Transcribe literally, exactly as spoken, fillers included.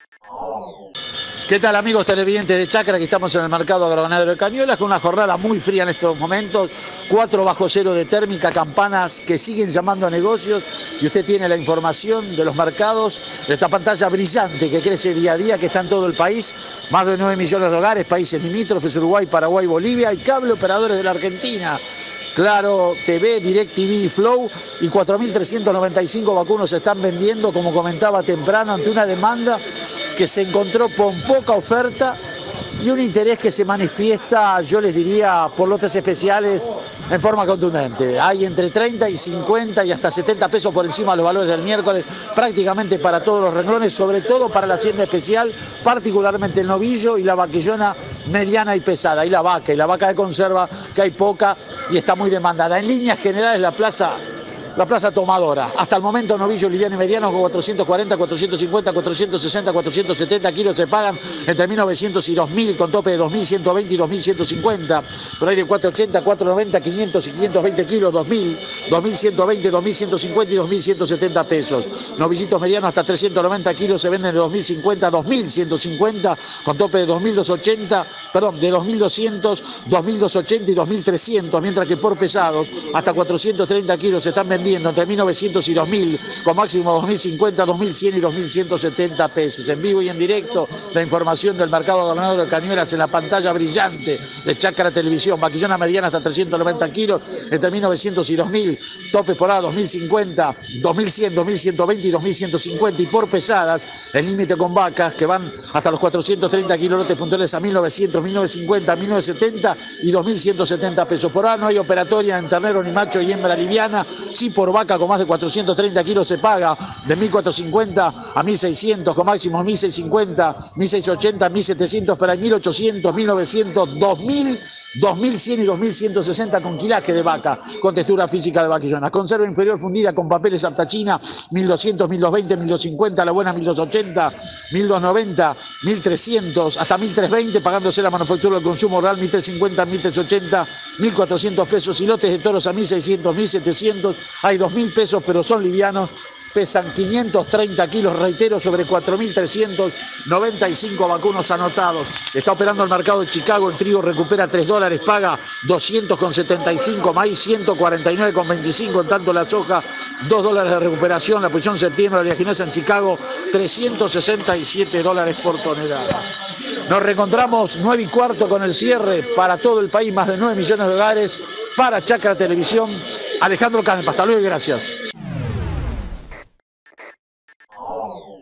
¿Qué tal, amigos televidentes de Chacra? Que estamos en el mercado agroganadero de Cañuelas con una jornada muy fría en estos momentos, cuatro bajo cero de térmica, campanas que siguen llamando a negocios y usted tiene la información de los mercados de esta pantalla brillante que crece día a día, que está en todo el país, más de nueve millones de hogares, países limítrofes, Uruguay, Paraguay, Bolivia y cable operadores de la Argentina. Claro T V, DirecTV y Flow, y cuatro mil trescientos noventa y cinco vacunos se están vendiendo, como comentaba temprano, ante una demanda que se encontró con poca oferta y un interés que se manifiesta, yo les diría, por lotes especiales en forma contundente. Hay entre treinta y cincuenta y hasta setenta pesos por encima de los valores del miércoles, prácticamente para todos los renglones, sobre todo para la hacienda especial, particularmente el novillo y la vaquillona mediana y pesada, y la vaca, y la vaca de conserva, que hay poca y está muy demandada. En líneas generales, la plaza... La plaza tomadora. Hasta el momento, novillos livianos y medianos con cuatrocientos cuarenta, cuatrocientos cincuenta, cuatrocientos sesenta, cuatrocientos setenta kilos se pagan entre mil novecientos y dos mil, con tope de dos mil ciento veinte y dos mil ciento cincuenta. Por ahí de cuatrocientos ochenta, cuatrocientos noventa, quinientos y quinientos veinte kilos, dos mil, dos mil ciento veinte, dos mil ciento cincuenta y dos mil ciento setenta pesos. Novillitos medianos hasta trescientos noventa kilos se venden de dos mil cincuenta a dos mil ciento cincuenta, con tope de dos mil doscientos ochenta, perdón, de dos mil doscientos, dos mil doscientos ochenta y dos mil trescientos, mientras que por pesados hasta cuatrocientos treinta kilos se están vendiendo entre mil novecientos y dos mil, con máximo dos mil cincuenta, dos mil cien y dos mil ciento setenta pesos. En vivo y en directo, la información del mercado agroganadero de Cañuelas en la pantalla brillante de Chacra Televisión. Vaquillona mediana hasta trescientos noventa kilos, entre mil novecientos y dos mil, tope por ahora dos mil cincuenta, dos mil cien, dos mil ciento veinte y dos mil ciento cincuenta. Y por pesadas, el límite con vacas que van hasta los cuatrocientos treinta kilos, lotes puntuales a mil novecientos, mil novecientos cincuenta, mil novecientos setenta y dos mil ciento setenta pesos. Por ahora no hay operatoria en ternero ni macho y hembra liviana, sí por vaca con más de cuatrocientos treinta kilos se paga de mil cuatrocientos cincuenta a mil seiscientos, con máximo mil seiscientos cincuenta, mil seiscientos ochenta, mil setecientos, pero hay mil ochocientos, mil novecientos, dos mil, dos mil cien y dos mil ciento sesenta con quilaje de vaca, con textura física de vaquillona. Conserva inferior fundida con papeles aptachina, mil doscientos, mil doscientos veinte, mil doscientos cincuenta, la buena mil doscientos ochenta, mil doscientos noventa, mil trescientos, hasta mil trescientos veinte, pagándose la manufactura del consumo real, mil trescientos cincuenta, mil trescientos ochenta, mil cuatrocientos pesos, y lotes de toros a mil seiscientos, mil setecientos, hay dos mil pesos, pero son livianos, pesan quinientos treinta kilos, reitero, sobre cuatro mil trescientos noventa y cinco vacunos anotados. Está operando el mercado de Chicago, el trigo recupera tres dólares, paga doscientos con setenta y cinco, maíz ciento cuarenta y nueve con veinticinco, en tanto la soja dos dólares de recuperación, la posición septiembre, la oleaginosa en Chicago trescientos sesenta y siete dólares por tonelada. Nos reencontramos nueve y cuarto con el cierre para todo el país, más de nueve millones de hogares, para Chacra Televisión. Alejandro Canepa, hasta luego y gracias.